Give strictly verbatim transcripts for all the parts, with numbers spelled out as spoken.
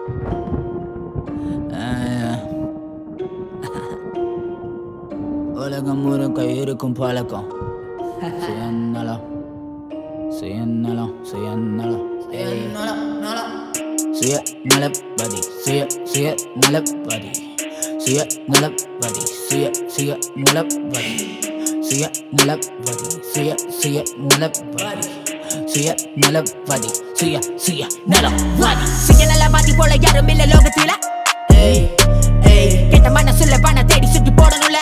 உலகம் முழுக்க இருக்கும் பழக்கம் சுயநலம் சுயநலம் சுயநலம் சுயநலப்பதி சுய சுயநலப்பதி சுயநலப்பதி சுய சுயநலப்பதி சுயநலப்பதி சுய சுயநலப்பதி சுயநலப்பதி சுய சுயநலப்பதி சுயநலவாதி போல யாரும் இல்ல லோகத்தில. கெட்ட மனசுல பண தேடி சுத்தி போடணும்ல.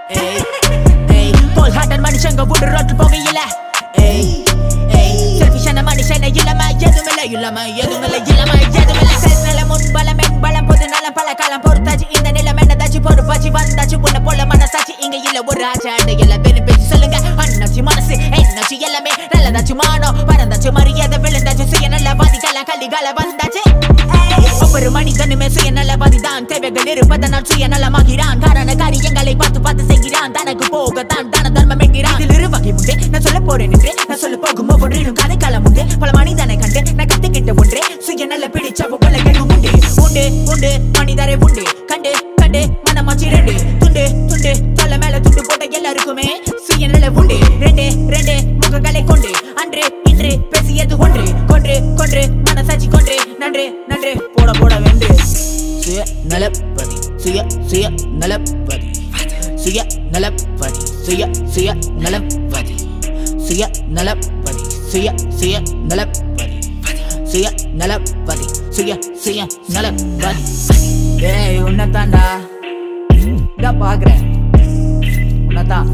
கோல் ஹார்ட்டர் மனுஷங்க விட்டு ரோட்டு போகையில. செல்ஃபிஷான மனுஷன இல்லாம எதுமில்ல இல்லாம எதுமில்ல இல்லாம எதுமில்ல. செல்ஃப் நலம் முன் பலம் என் பலம் பொது நலம் பல காலம் பொறுத்தாச்சு. இந்த நிலம் என்னதாச்சு பொறுப்பாச்சு வந்தாச்சு. உன்ன போல மனசாச்சு இங்க இல்ல ஒரு ஆச்சாடு எல்லாம் பேரு பேசி சொல்லுங்க. அண்ணாச்சு மனசு என்னாச்சு எல்லாமே நல்லதாச்சு. மானம் பறந்தாச்சு மரியாதை விழுந்தாச்சு. சுயநலவாதிகள கல்லிகால வந்தாச்சு. ஒவ்வொரு மனிதனுமே சுயநலவாதி தான். தேவைகள் இருப்பதனால் சுயநலமாகிறான். காரண காரியங்களை பார்த்து பார்த்து செய்கிறான். தனக்கு போகத்தான் தான தர்மம் என்கிறான். இதில் இரு வகை உண்டு நான் சொல்ல போறேன் என்று. நான் சொல்ல போகும் ஒவ்வொன்றிலும் கதை காலம் உண்டு. பல மனிதனை கண்டு நான் கத்துக்கிட்ட ஒன்று. சுயநல பிடிச்ச உலகம் உண்டு உண்டு உண்டு மனிதரை உண்டு. கண்டு கண்டு மனமாச்சு ரெண்டு துண்டு துண்டு தலை மேல துண்டு போட்ட எல்லாருக்குமே சுயநல உண்டு. ரெண்டு ரெண்டு முகங்களை கொண்டு அன்று இன்று பேசியது ஒன்று. கொன்று கொன்று மனசாட்சி கொன்று நன்று நன்று போட போட வேண்டு. சுயநலப்பதி சுய சுயநலப்பதி சுயநலப்பதி சுய சுயநலப்பதி சுயநலப்பதி சுய சுயநலப்பதி சுயநலப்பதி சுய சுயநலப்பதி. ஏய் உன்னதாண்டா இதா பாக்குறேன் உன்னதான்.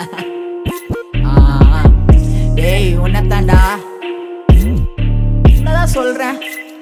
ஏய் உன்னதாண்டா உன்னதான் சொல்றேன்.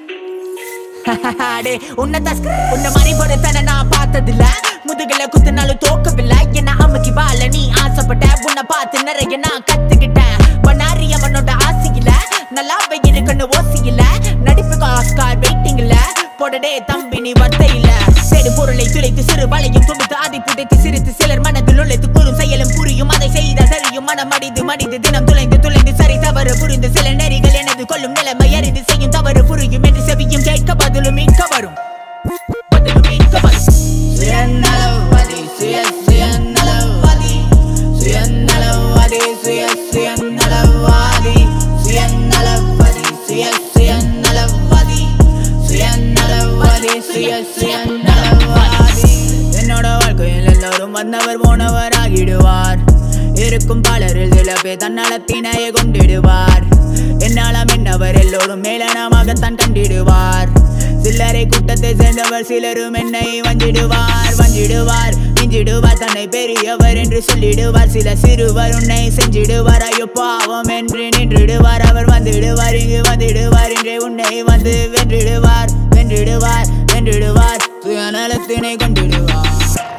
உன்ன மாதிரி பொறுத்தன நான் பார்த்ததில்ல. முதுகுல குத்துனாலும் தோக்கவில்லை. என்ன அம்முக்கு வாழ நீ ஆசைப்பட்ட. உன்னை பார்த்து நிறைய நான் கத்துக்கிட்டேன். பண்ணாரி அவனோட ஆசையில நல்லாவே இருக்குன்னு ஓசியில. நடிப்புக்கு ஆஸ்கார் வெயிட்டிங்ல போடடே தம்பி நீ வர்த்தையில. சேடு பொருளை துளைத்து சிறு வளையும் துடித்து அதை புதைத்து சிரித்து சிலர் மனதில் உழைத்து கூறும் செயலும் புரியும். அதை செய்த தெரியும் மனம் மடிது மடிது தினம் துளைந்து துளைந்து சரி தவறு புரிந்து சில நெறிகள் எனது கொள்ளும் நிலைமை அறிந்து செய்யும் தவறு புரியும் என்று செவியும் கேட்க பதிலும் மீட்க வரும் பதிலும் மீட்க வரும். சுயநலவாதி சுய சுயநலவாதி சுயநலவாதி சுய சுயநலவாதி சுயநலவாதி சுய சுயநலவாதி சுயநலவாதி சுய சுயநலவாதி. என்னோட வாழ்க்கையில் எல்லாரும் வந்தவர் போனவர் ஆகிடுவார். இருக்கும் பலரில் சில பேர் தன்னலத்தினையே கொண்டிடுவார். என்னாலும் என்னவர் எல்லோரும் மேலனமாகத்தான் கண்டிடுவார். சிலரை கூட்டத்தை சேர்ந்தவர் சிலரும் என்னை வஞ்சிடுவார் வஞ்சிடுவார் மிஞ்சிடுவார். தன்னை பெரியவர் என்று சொல்லிடுவார். சில சிறுவர் உன்னை செஞ்சிடுவார். ஐயோ பாவம் என்று நின்றுடுவார். அவர் வந்துடுவார் இங்கு வந்துடுவார் என்றே உன்னை வந்து வென்றிடுவார் வென்றிடுவார் வென்றிடுவார் சுயநலத்தினை கொண்டிடுவார்.